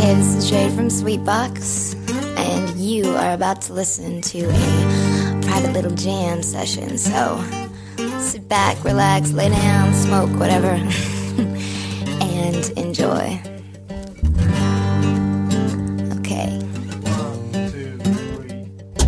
Hey, this is Jade from Sweetbox, and you are about to listen to a private little jam session. So sit back, relax, lay down, smoke, whatever, and enjoy. Okay. 1, 2, 3.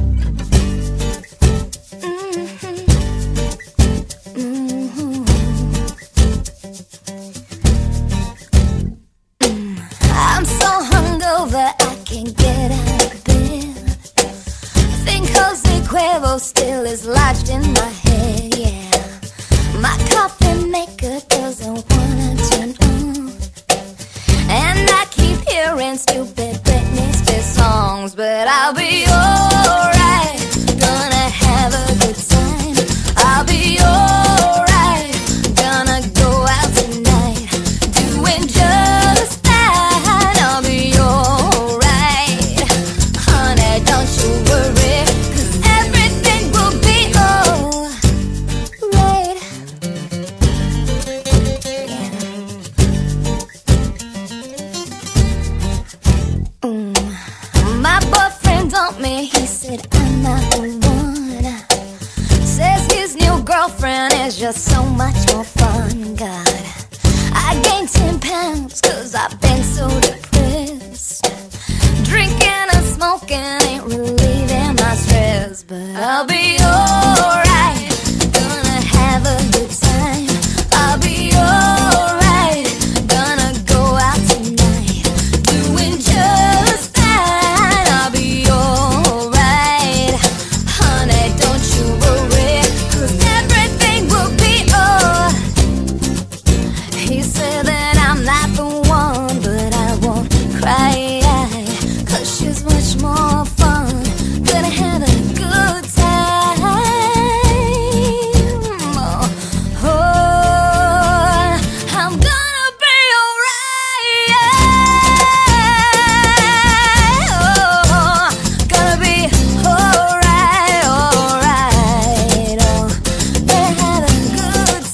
I'm so hungover, I can't get out of bed. Think Jose Cuervo still is lodged in my head, yeah. My coffee maker doesn't wanna turn on, and I keep hearing stupid Britney Spears songs. But I'll be alright, gonna have a good time. I'll be alright, gonna go out tonight, doing just fine. I'll be alright, honey, don't you worry, 'cause everything will be alright. My boyfriend dumped me, he said I'm not the one. Says his new girlfriend is just so much more fun. God, I gained 10 pounds 'cause I've been so depressed. Drinking and smoking ain't relieving my stress. But I'll be alright, gonna have a good time. I'll be alright, gonna go out tonight, doing just fine. I'll be alright, honey, don't you worry, 'cause everything will be alright. He said that I'm not the one, but I won't cry, 'cause she's much more fun. Gonna have a good time. Oh, I'm gonna be alright. Oh, gonna be alright, alright. Oh, gonna have a good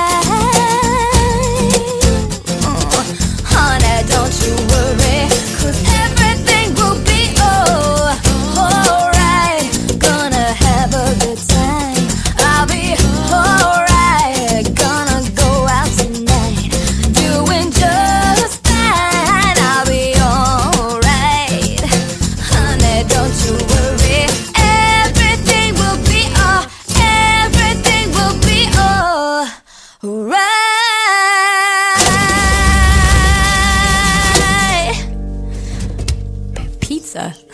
time. Oh, honey, don't you worry, 'cause everything will be alright. Gonna have a good time. I'll be alright, gonna go out tonight, doing just fine. I'll be alright, honey, don't you worry. Everything will be everything will be alright. Pizza.